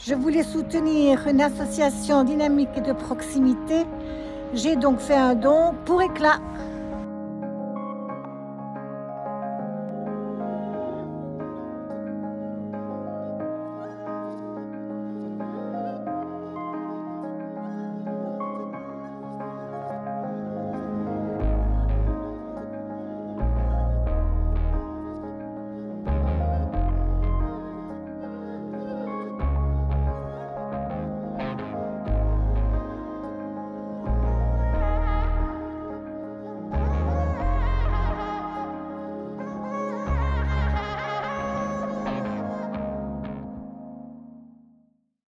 Je voulais soutenir une association dynamique et de proximité. J'ai donc fait un don pour Éclat.